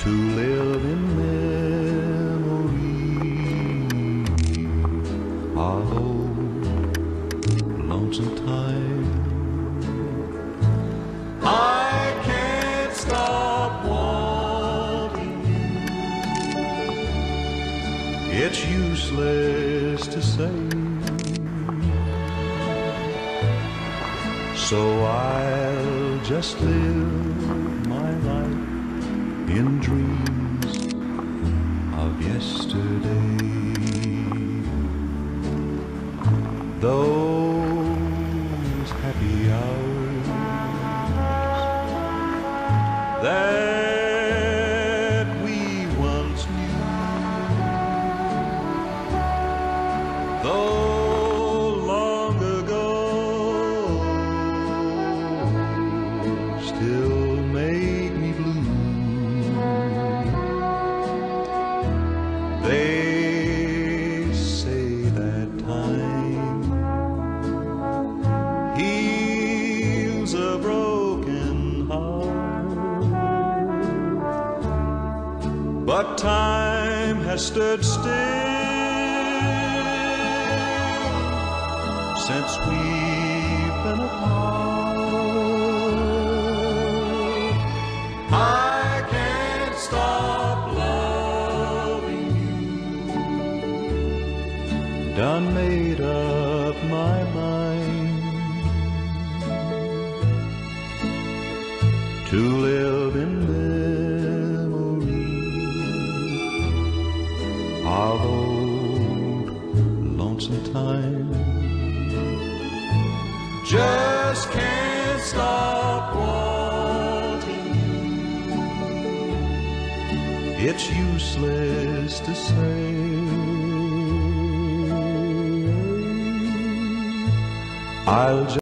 to live in memory of old lonesome time. I can't stop wanting you. It's useless to say, so I'll just live my life in dreams of yesterday. Those happy hours that we once knew, though long ago, still make me blue. They say that time heals a broken heart, but time has stood still since we've been apart. I can't stop loving you. Done made up my mind to live in memory of old lonesome time. Just can't stop wanting you. It's useless to say, I'll just